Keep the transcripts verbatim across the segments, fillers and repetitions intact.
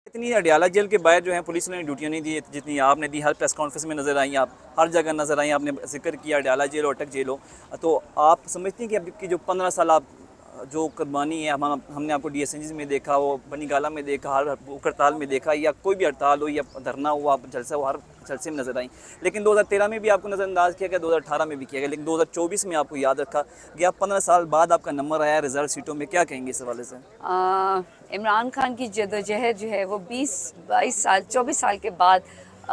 اتنی اڈیالہ جیل کے باہر جو ہیں پولیس نے ڈیوٹیاں نہیں دی جتنی آپ نے دی. ہر پریس کانفرنس میں نظر آئیں، آپ ہر جگہ نظر آئیں. آپ نے ذکر کیا اڈیالہ جیل ہو اٹک جیل ہو، تو آپ سمجھتے ہیں کہ اب کی جو پندرہ سال آپ جو قربانی ہے، ہم ہم نے آپ کو ڈی ایس این جی میں دیکھا، وہ بنی گالہ میں دیکھا، ہر بھوک ہڑتال میں دیکھا، یا کوئی بھی ہڑتال ہو یا دھرنا ہوا، جلسہ ہو، ہر جلسے میں نظر آئیں. لیکن دو ہزار تیرہ میں بھی آپ کو نظر انداز کیا گیا، دو ہزار اٹھارہ میں بھی کیا گیا، لیکن دو ہزار چوبیس میں آپ کو یاد رکھا گیا. پندرہ سال بعد آپ کا نمبر آیا رزلٹ سیٹوں میں، کیا کہیں گے اس حوالے سے؟ عمران خان کی جدوجہد جو ہے وہ بیس بائیس سال چوبیس سال کے بعد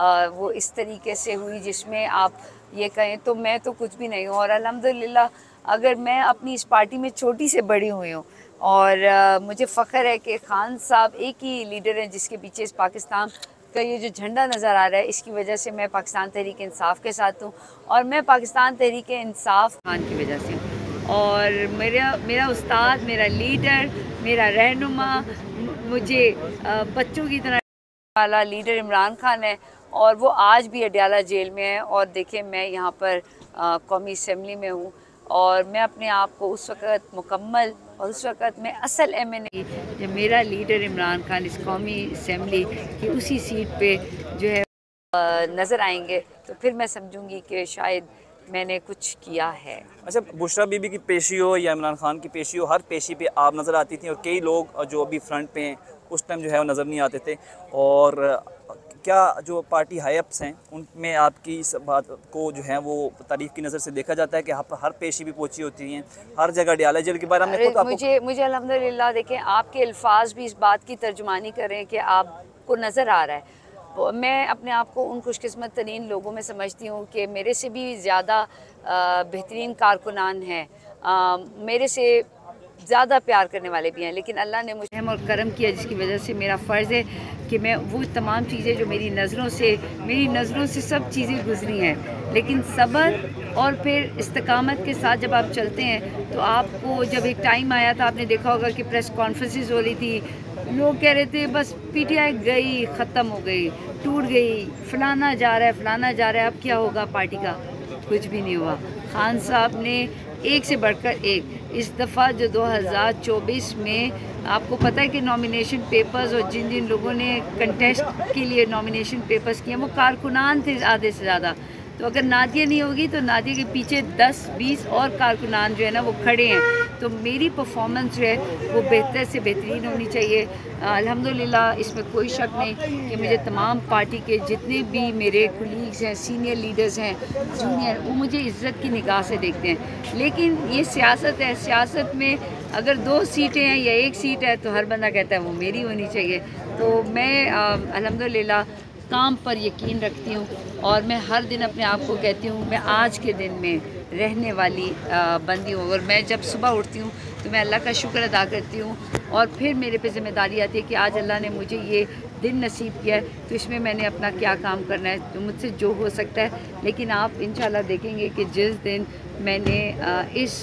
وہ اس طریقے سے ہوئی جس میں آپ یہ کہیں تو میں تو کچھ بھی نہیں ہوں. اور الحمدللہ اگر میں اپنی اس پارٹی میں چھوٹی سے بڑی ہوئی ہوں، اور مجھے فخر ہے کہ خان صاحب ایک ہی لیڈر ہیں جس کے پیچھے اس پاکستان کا یہ جو جھنڈا نظر آ رہا ہے، اس کی وجہ سے میں پاکستان تحریک انصاف کے ساتھ ہوں، اور میں پاکستان تحریک انصاف خان کی وجہ سے ہوں. اور میرا میرا استاد، میرا لیڈر، میرا رہنما، مجھے بچوں کی طرح والا لیڈر عمران خان ہے، اور وہ آج بھی اڈیالہ جیل میں ہے. اور دیکھیں میں یہاں پر قومی اسمبلی میں ہوں، اور میں اپنے آپ کو اس وقت مکمل اور اس وقت میں اصل ایم این اے جب میرا لیڈر عمران خان اس قومی اسمبلی کی اسی سیٹ پہ جو ہے نظر آئیں گے تو پھر میں سمجھوں گی کہ شاید میں نے کچھ کیا ہے. اچھا، بشریٰ بی بی کی پیشی ہو یا عمران خان کی پیشی ہو، ہر پیشی پہ آپ نظر آتی تھیں، اور کئی لوگ جو ابھی فرنٹ پہ ہیں اس ٹائم جو ہے وہ نظر نہیں آتے تھے. اور کیا جو پارٹی ہائی اپس ہیں ان میں آپ کی اس بات کو جو ہے وہ تعریف کی نظر سے دیکھا جاتا ہے کہ آپ ہر پیشی بھی پہنچی ہوتی ہیں، ہر جگہ اڈیالہ جیل کے بارے ہم نے خود آپ کو مجھے مجھے الحمدللہ دیکھیں آپ کے الفاظ بھی اس بات کی ترجمانی کریں کہ آپ کو نظر آ رہا ہے. میں اپنے آپ کو ان خوش قسمت ترین لوگوں میں سمجھتی ہوں کہ میرے سے بھی زیادہ بہترین کارکنان ہیں، میرے سے زیادہ پیار کرنے والے بھی ہیں، لیکن اللہ نے مجھے رحم اور کرم کیا جس کی وجہ سے میرا فرض ہے کہ میں وہ تمام چیزیں جو میری نظروں سے میری نظروں سے سب چیزیں گزری ہیں، لیکن صبر اور پھر استقامت کے ساتھ جب آپ چلتے ہیں تو آپ کو جب ایک ٹائم آیا تھا، آپ نے دیکھا ہوگا کہ پریس کانفرنسز ہو رہی تھی، لوگ کہہ رہے تھے بس پی ٹی آئی گئی، ختم ہو گئی، ٹوٹ گئی، فلانا جا رہا ہے فلانا جا رہا ہے، اب کیا ہوگا پارٹی کا؟ کچھ بھی نہیں ہوا. خان صاحب نے ایک سے بڑھ کر ایک اس دفعہ جو دو ہزار چوبیس میں آپ کو پتہ ہے کہ نامینیشن پیپرز اور جن جن لوگوں نے کنٹیسٹ کے لیے نامینیشن پیپرز کیے وہ کارکنان تھے آدھے سے زیادہ. تو اگر نادیہ نہیں ہوگی تو نادیہ کے پیچھے دس بیس اور کارکنان جو ہے نا وہ کھڑے ہیں. تو میری پرفارمنس جو ہے وہ بہتر سے بہترین ہونی چاہیے. الحمدللہ اس میں کوئی شک نہیں کہ مجھے تمام پارٹی کے جتنے بھی میرے کولیگز ہیں، سینئر لیڈرز ہیں، جونیئر، وہ مجھے عزت کی نگاہ سے دیکھتے ہیں. لیکن یہ سیاست ہے، سیاست میں اگر دو سیٹیں ہیں یا ایک سیٹ ہے تو ہر بندہ کہتا ہے وہ میری ہونی چاہیے. تو میں الحمدللہ کام پر یقین رکھتی ہوں، اور میں ہر دن اپنے آپ کو کہتی ہوں میں آج کے دن میں رہنے والی بندی ہوں. اور میں جب صبح اٹھتی ہوں تو میں اللہ کا شکر ادا کرتی ہوں، اور پھر میرے پہ ذمہ داری آتی ہے کہ آج اللہ نے مجھے یہ دن نصیب کیا ہے تو اس میں میں نے اپنا کیا کام کرنا ہے، تو مجھ سے جو ہو سکتا ہے. لیکن آپ انشاءاللہ دیکھیں گے کہ جس دن میں نے اس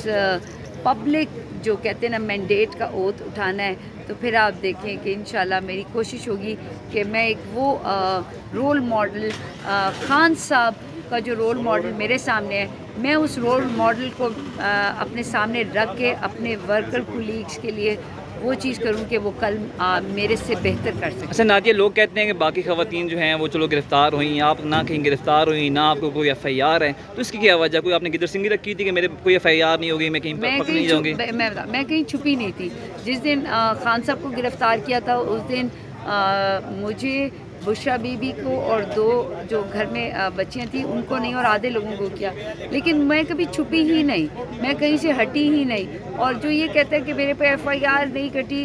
پبلک جو کہتے ہیں نا مینڈیٹ کا اوتھ اٹھانا ہے تو پھر آپ دیکھیں کہ انشاءاللہ میری کوشش ہوگی کہ میں ایک وہ رول ماڈل خان صاحب کا جو رول ماڈل میرے سامنے ہے، میں اس رول ماڈل کو اپنے سامنے رکھ کے اپنے ورکر کولیگز کے لیے وہ چیز کروں کہ وہ کل میرے سے بہتر کر سکیں. اچھا نادیہ، لوگ کہتے ہیں کہ باقی خواتین جو ہیں وہ چلو گرفتار ہوئیں، آپ نہ کہیں گرفتار ہوئیں، نہ آپ کو کوئی ایف آئی آر ہے، تو اس کی کیا وجہ؟ کوئی آپ نے گدر سنگھی رکھی تھی کہ میرے کوئی ایف آئی آر نہیں ہوگی، میں کہیں پکڑ نہیں جاؤں گی؟ میں کہیں چھپی نہیں تھی. جس دن خان صاحب کو گرفتار کیا تھا اس دن مجھے، بشریٰ بی بی کو اور دو جو گھر میں بچیاں تھیں ان کو نہیں اور آدھے لوگوں کو کیا، لیکن میں کبھی چھپی ہی نہیں، میں کہیں سے ہٹی ہی نہیں. اور جو یہ کہتا ہے کہ میرے پہ ایف آئی آر نہیں کٹی،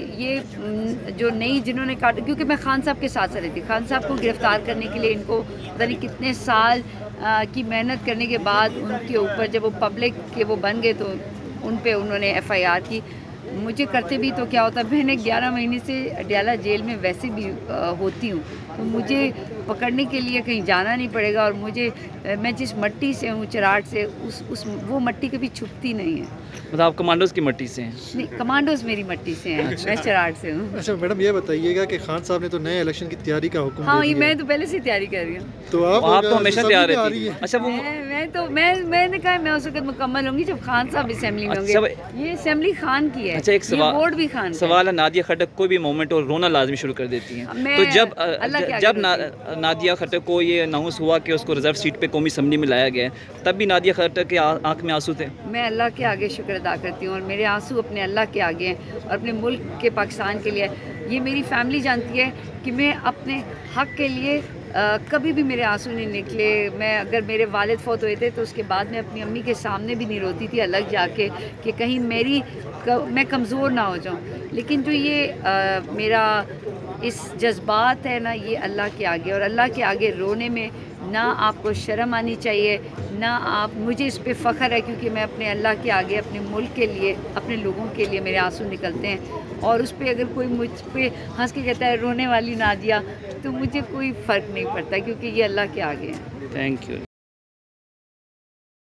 یہ جو نہیں جنہوں نے کاٹا، کیونکہ میں خان صاحب کے ساتھ رہی تھی. خان صاحب کو گرفتار کرنے کے لیے ان کو پتہ نہیں کتنے سال کی محنت کرنے کے بعد ان کے اوپر جب وہ پبلک کے وہ بن گئے تو ان پہ انہوں نے ایف آئی آر کی. مجھے کرتے بھی تو کیا ہوتا، میں نے گیارہ مہینے سے اڈیالہ جیل میں ویسے بھی ہوتی ہوں، تو مجھے پکڑنے کے لیے کہیں جانا نہیں پڑے گا. اور مجھے میں جس مٹی سے ہوں، چراٹ سے، اس اس وہ مٹی کبھی چھپتی نہیں ہے. مطلب آپ کمانڈوز کی مٹی سے ہیں؟ نہیں، کمانڈوز میری مٹی سے ہیں، میں چراٹ سے ہوں. اچھا میڈم یہ بتائیے گا کہ خان صاحب نے تو نئے الیکشن کی تیاری کا حکم ہاں میں تو پہلے سے تیاری کر رہی ہوں. تو آپ تو ہمیشہ تیار رہتی ہیں. اچھا وہ میں تو میں میں نے کہا میں اس وقت مکمل ہوں گی جب خان صاحب اسمبلی میں ہوں گے. یہ اسمبلی خان کی ہے. اچھا ایک یہ ووٹ بھی خان کا ہے۔ سوال ہے، نادیہ خٹک کوئی بھی مومنٹ اور رونا لازمی شروع کر دیتی ہیں، میں تو جب اللہ کے آگے جب روتی ہوں۔ نادیہ خٹک کو یہ اناؤنس ہوا کہ اس کو ریزرو سیٹ پہ قومی اسمبلی میں لایا گیا ہے، تب بھی نادیہ خٹک کے آنکھ میں آنسو تھے؟ میں اللہ کے آگے شکر ادا کرتی ہوں، اور میرے آنسو اپنے اللہ کے آگے ہیں اور اپنے ملک کے پاکستان کے لیے۔ یہ میری فیملی جانتی ہے کہ میں اپنے حق کے لیے آ, کبھی بھی میرے آنسو نہیں نکلے۔ میں اگر میرے والد فوت ہوئے تھے تو اس کے بعد میں اپنی امی کے سامنے بھی نہیں روتی تھی الگ جا کے کہ کہیں میری میں کمزور نہ ہو جاؤں، لیکن جو یہ آ, میرا اس جذبات ہے نا، یہ اللہ کے آگے، اور اللہ کے آگے رونے میں نہ آپ کو شرم آنی چاہیے، نہ آپ، مجھے اس پہ فخر ہے کیونکہ میں اپنے اللہ کے آگے اپنے ملک کے لیے، اپنے لوگوں کے لیے میرے آنسو نکلتے ہیں۔ اور اس پہ اگر کوئی مجھ پہ ہنس کے کہتا ہے رونے والی نادیہ، تو مجھے کوئی فرق نہیں پڑتا کیونکہ یہ اللہ کے آگے ہے۔ Thank you.